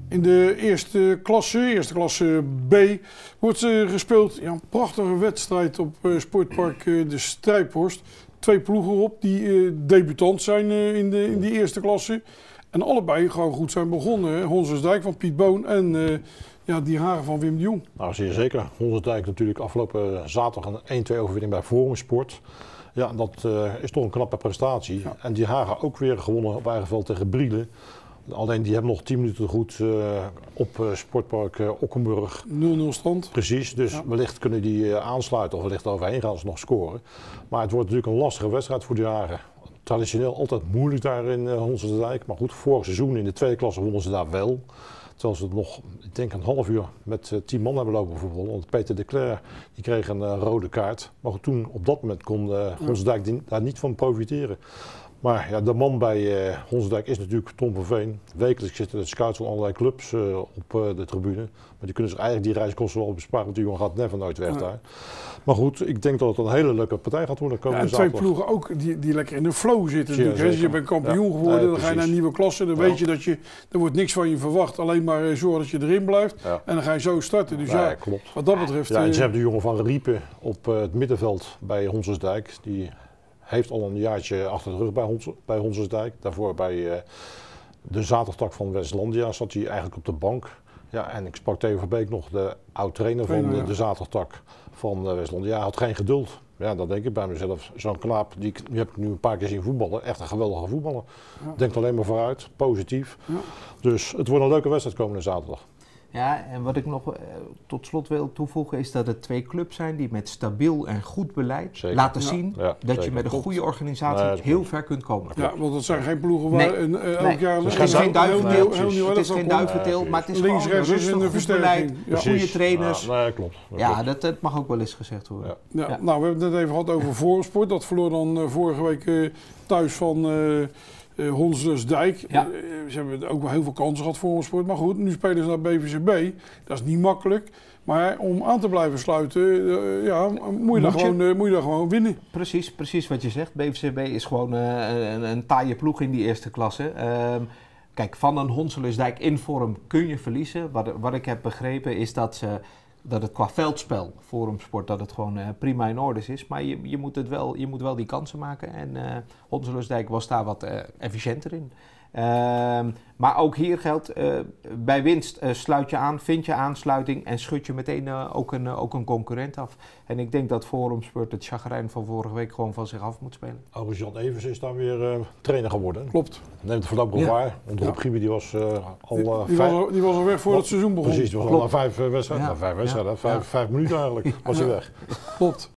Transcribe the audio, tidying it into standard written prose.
In de eerste klasse B, wordt gespeeld. Ja, een prachtige wedstrijd op sportpark De Strijphorst. 2 ploegen op die debutant zijn in die eerste klasse. En allebei gewoon goed zijn begonnen. Honsersdijk van Piet Boon en Die Hagen van Wim de Jong. Nou, zeer zeker. Honsersdijk natuurlijk afgelopen zaterdag een 1-2 overwinning bij Forum Sport. Ja, dat is toch een knappe prestatie. Ja. En Die Hagen ook weer gewonnen op eigen veld tegen Brielen. Alleen die hebben nog 10 minuten goed op sportpark Okkenburg. 0-0 stand. Precies, dus wellicht kunnen die aansluiten of wellicht overheen gaan ze nog scoren. Maar het wordt natuurlijk een lastige wedstrijd voor Die Hagen. Traditioneel altijd moeilijk daar in Honsersdijk. Maar goed, vorig seizoen in de tweede klasse wonnen ze daar wel. Terwijl ze het nog, ik denk een half uur met 10 man hebben lopen voetballen. Want Peter de Cler die kreeg een rode kaart. Maar goed, toen op dat moment kon Honsersdijk daar niet van profiteren. Maar ja, de man bij Honsersdijk is natuurlijk Tom van Veen. Wekelijks zitten de scouts van allerlei clubs op de tribune. Maar die kunnen zich eigenlijk die reiskosten wel besparen, want die jongen gaat never nooit weg daar. Maar goed, ik denk dat het een hele leuke partij gaat worden. En 2 ploegen ook die lekker in de flow zitten. Dus je bent kampioen geworden, dan ga je naar een nieuwe klasse. Dan weet je dat er wordt niks van je verwacht. Alleen maar zorg dat je erin blijft. Ja. En dan ga je zo starten. Dus klopt. Wat dat betreft... Ja, en ze hebben de jongen van Riepen op het middenveld bij Honsersdijk. Die heeft al een jaartje achter de rug bij Honsersdijk. Daarvoor bij de zaterdag van Westlandia zat hij eigenlijk op de bank. Ja, en ik sprak Theo Verbeek nog, de oud-trainer van de zaterdag van Westlandia. Hij had geen geduld. Ja, dan denk ik bij mezelf, zo'n knaap, die heb ik nu een paar keer zien voetballen. Echt een geweldige voetballer. Ja. Denkt alleen maar vooruit, positief. Ja. Dus het wordt een leuke wedstrijd komende zaterdag. Ja, en wat ik nog tot slot wil toevoegen is dat het 2 clubs zijn die met stabiel en goed beleid laten zien dat je met een goede organisatie heel ver kunt komen. Ja, want dat zijn geen ploegen waar elk jaar... Het is geen duiventeel, maar het is links, gewoon rechts rustig, goed beleid, goede trainers. Ja, klopt. Dat mag ook wel eens gezegd worden. Ja. Nou, we hebben het net even gehad over Forum Sport. Dat verloor dan vorige week thuis van... Honsersdijk. Ja. Ze hebben ook wel heel veel kansen gehad voor ons sport. Maar goed, nu spelen ze naar BVCB. Dat is niet makkelijk. Maar om aan te blijven sluiten, moet je daar gewoon winnen. Precies wat je zegt. BVCB is gewoon een taaie ploeg in die eerste klasse. Kijk, van een Honsersdijk in vorm kun je verliezen. Wat ik heb begrepen is dat het qua veldspel, Forumsport, dat het gewoon prima in orde is. Maar je moet wel die kansen maken. En Honsersdijk was daar wat efficiënter in. Maar ook hier geldt, bij winst sluit je aan, vind je aansluiting en schud je meteen ook een concurrent af. En ik denk dat Forumsport het chagrijn van vorige week gewoon van zich af moet spelen. Jan Evers is dan weer trainer geworden. Klopt. Neemt het voorlopig waar. Want Rob Giebe die was al... Die was al weg voor het seizoen begon. Precies, die was al na 5 wedstrijden. 5 wedstrijden, 5 minuten eigenlijk was hij weg. Klopt.